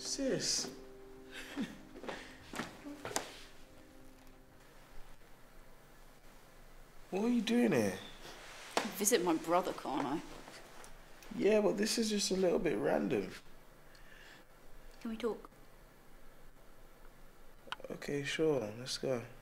Sis. What are you doing here? Visit my brother, can't I? Yeah, but this is just a little bit random. Can we talk? Okay, sure, let's go.